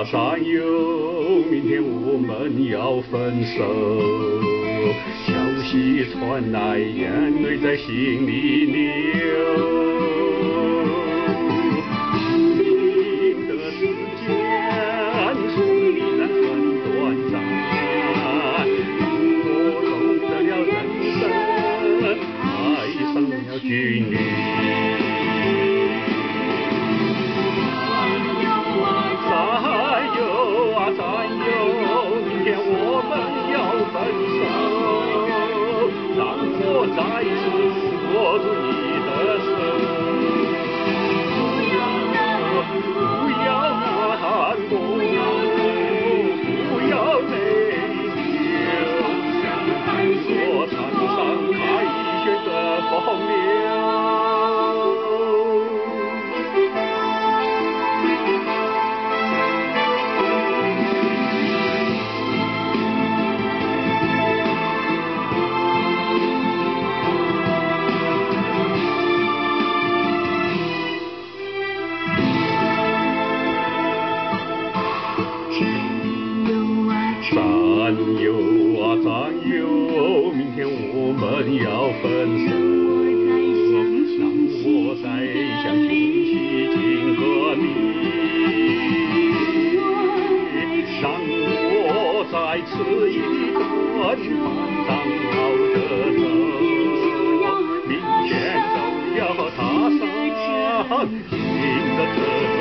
啊，战友，明天我们要分手。消息传来，眼泪在心里流。明的时间虽然很短暂，我懂得了人生，爱上了军旅。再次握住你的手，不要难过，不要泪流，我场上凯旋的风流。战友啊，战友，明天我们要分手。让我再向军旗敬个礼，让我再吃一顿半张老的肉。明天就要踏上新的征程。